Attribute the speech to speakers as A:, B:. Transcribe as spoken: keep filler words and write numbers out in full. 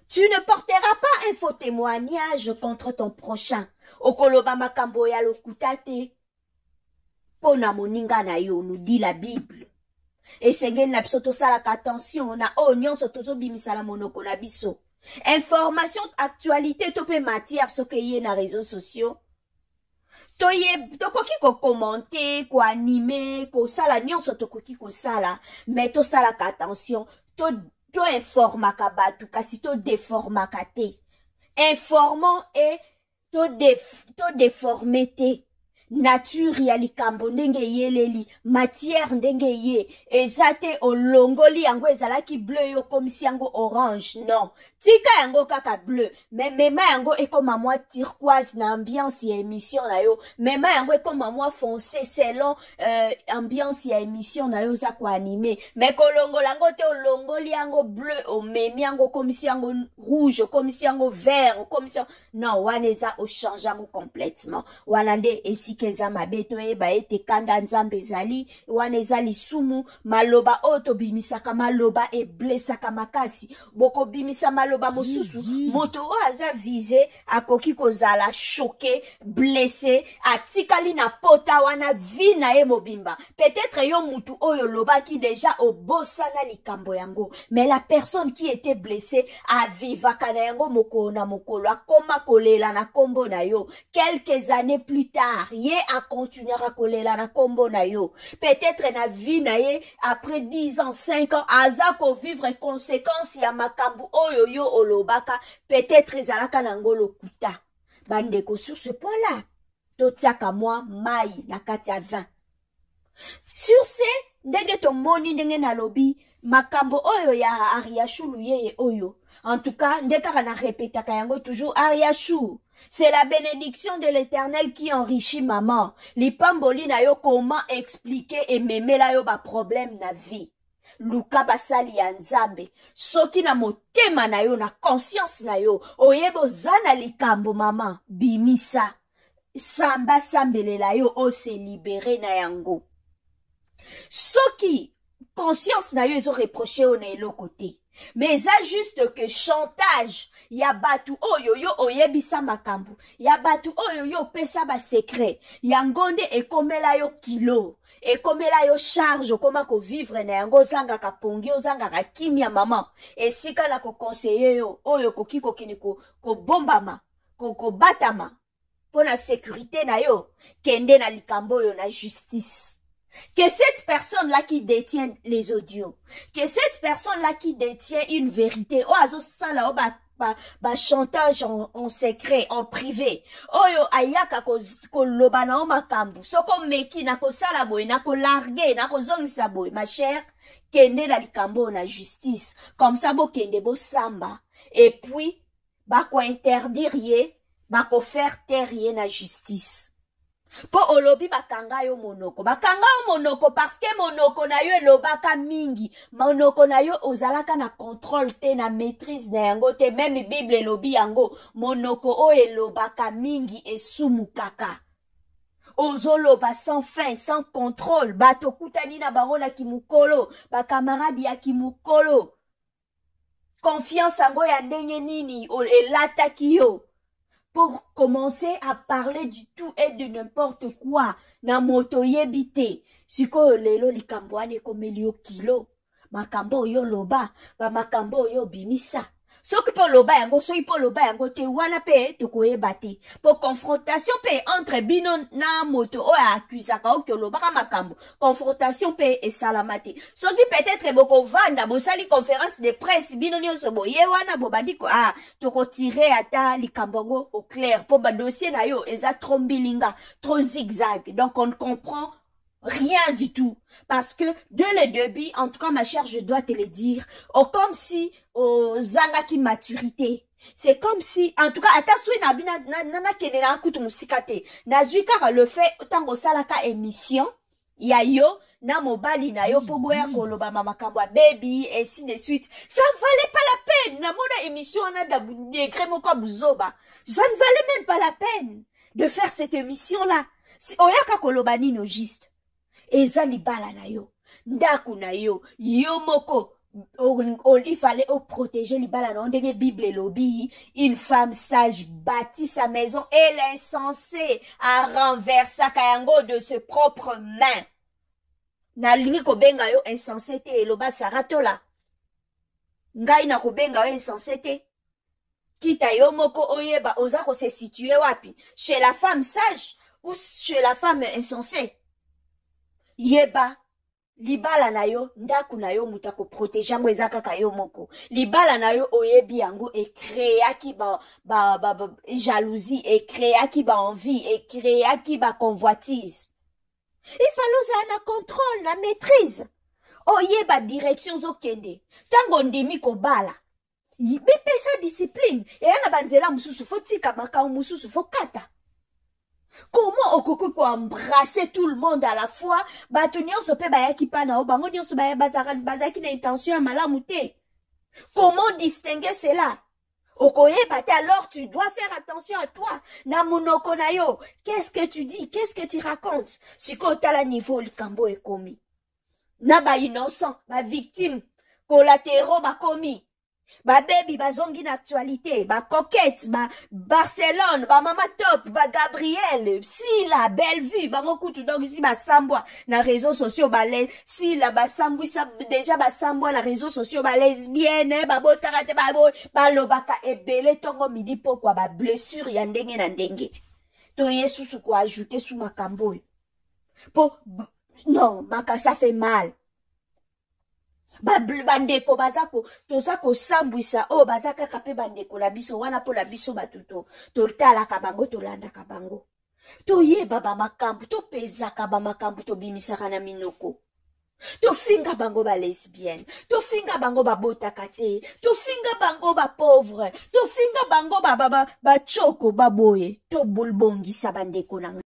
A: Tu ne porteras pas un faux témoignage contre ton prochain. Okoloba makambo ya lokutate. Pona moninga na yo, nous dit la Bible. Et sengen na biso tosalaka attention na o nyonso tozobimisala monoko na biso. Information, actualité, topé matière, ce que y a na réseaux sociaux. Toye, tokoki ko commenter, ko animer, ko sala nyonso tokoki ko sala, mais to sala ka attention, to to informaka batu kasi to déformaka te. Informant et to def, to déformete. Nature ya likambo ndenge yeleli, matière ndenge ye, ezate olongoli yango ezalaki bleu yo komisi yango orange, non. Tika yango kaka bleu, mais mema yango ekoma mwa turquoise na ambiance ya émission na yo, mema yango ekoma mwa foncé selon euh, ambiance ya émission na yo za ko animé, mais kolongola yango te olongoli yango bleu, omemi yango komisi yango rouge, komisi yango vert, komisi yango, non, waneza o change yango complètement, wanande esi keza mabeto eba ete kanda nzambe zali wana ezali sumu maloba oto bimisaka maloba e blessaka makasi boko bimisa maloba mosusu moto o aza visé akoki kozala choqué blessé atikali na pota wana vi na ye mobimba peut-être yo mutu oyo loba ki déjà obosana likambo yango mais la personne qui était blessée a vivaka na yango moko na mokolo akoma kolela na kombo na yo quelques années plus tard ye a continuer à coller la combo na yo. Peut-être na vie na ye, après dix ans, cinq ans, azako vivre conséquences ya makambu oyo yo olobaka, peut-être zalaka nangolo kuta. Bandeko sur ce point-là, totiaka moi, mai, na katia vingt. Sur ce, ndenge to moni ndenge na lobi, makambo oyo ya Ariachulu ye oyo. En tout cas, ndeka na répétaka yango toujours Ariachulu. C'est la bénédiction de l'Éternel qui enrichit maman. Li pamboli na yo comment expliquer et mémé la yo ba problème na vie. Luka basali ya nzambe. Soki na motema na yo na conscience na yo. Oyebo zana likambo maman. Bimisa. Samba sambele la yo o se libéré na yango. Soki conscience na yo ils ont reproché au na elo côté. Mais ça juste que chantage, ya batu oyo yo oyebisa makambu, ya batu oyo yo pesa ba secret, ya ngonde ekomela yo kilo, ekomela yo charge, koma ko vivre na yango zanga ka pongi, zanga ka kimia maman, et sika na ko conseiller yo, oyo koki kokini ko, ko bombama, ko, ko batama, pona sécurité na yo, kende na likambo yo na justice. Que cette personne-là qui détient les audios, que cette personne-là qui détient une vérité, oh, azo sala, oh, ba, ba, ba chantage en, en secret, en privé, oh, yo, ayaka ko, ko lobana o makambu, soko meki, na ko sala boy, na ko largue, na ko zongisa boy, ma chère, kende la likambo na justice, comme ça, bo kende bo samba, et puis, ba ko interdire ye, ba ko faire taire ye na justice. Po olobi bakanga yo monoko. Bakanga yo monoko parce que monoko na yo elobaka mingi. Monoko na yo ozalaka na contrôle te na maîtrise na yango te. Même Bible elobi yango. Monoko o elobaka mingi esumukaka. Ozoloba sans fin, sans contrôle. Bato kutani na bango na kimukolo. Ba camarade ya kimukolo. Confiance yango ya ndenge nini elataki yo. Pour commencer à parler du tout et de n'importe quoi, na moto yebite, siko lelo likambo ane komeli yo kilo, makambo yo loba, ba makambo yo bimisa. Soki po loba yango, soki po loba yango te wana pe to koyebate. Pour confrontation pe entre bino na moto o accusaka o ke loba ka makambo. Confrontation pe e salamate. Soki peut-être boko vanda bo sali conférence de presse bino nyonso boye wana bo bandiko ah to ko tirer ata likambo au clair po ba dossier na yo eza trop mbilinga, trop zigzag. Donc on comprend rien du tout. Parce que, de le début, en tout cas, ma chère, je dois te le dire, oh, comme si, oh, zanga ki maturité. C'est comme si, en tout cas, atasui na bina, na, na, na, kene na kutu musikate. Na zui kaka le fait, tango salaka émission, ya yo, na mobali na yo, po boya koloba mama kambwa baby, et ainsi de suite. Ça ne valait pas la peine. Na mona émission, na da negre moko buzoba. Ça ne valait même pas la peine de faire cette émission-là. Si, oyaka koloba nino juste. Eza libala na yo, ndaku na yo, yo moko, il fallait protéger les balles dans la Bible lobby. Une femme sage bâtit sa maison et l'insensé a renversé Kayango de ses propres mains. Na lingi ko benga yo insensé te eloba saratola. Ngai na ko benga yo insensé te. Kita yo moko oyeba oza ko se situer wapi? Chez la femme sage ou chez la femme insensée? Yeba. Libala na yo, ndaku na yo mutako protéger ngo ezaka ka yo moko. Libala na yo oyebi yango e créa ki ba ba ba, ba jalousie, e créa ki ba envie, e créa ki ba convoitise. Il fallait na contrôle, na maîtrise. Oyeba direction zo kende. Tango ndimi ko bala. Bepesa discipline. E yana banzela mususu fo tika makao mususu fo kata. Comment okoko ko embrasser tout le monde à la fois? Batunyo so pe baya ki pana o bango nyo so baya bazara bazaki na intention malamu te. Comment distinguer cela? Okoye bate alors tu dois faire attention à toi. Na munoko na yo, qu'est-ce que tu dis? Qu'est-ce que tu racontes? Si ko tala niveau likambo e komi. Na ba innocent, ba victime, collatéraux ba komi. Ba baby, ba zongi na actualité, ba coquette, ba Barcelone, ba mama top, ba Gabriel, si la belle vue, ba ngokutu donc ici ba sambwa na réseaux sociaux, ba les, si la ba sambwi sa déjà ba sambwa na réseaux sociaux, ba lesbienne, ba botarate, ba bo, ba lobaka ebele tongo midi pokwa ba blessure ya ndenge na ndenge. To yesu su ko ajouter sous makambo. Po, non, maka ça fait mal. Ba bandeko bazako tozako sambwisa o bazaka kape bandeko la biso wana po la biso batuto to tala kabango to landa kabango to yeba ba makambu to pezaka ba makambu to bimisaka na minoko to finga bango ba lesbienne to finga bango ba botaka te to finga bango ba pauvre to finga bango ba ba ba choko ba boye to bulbongisa bandeko na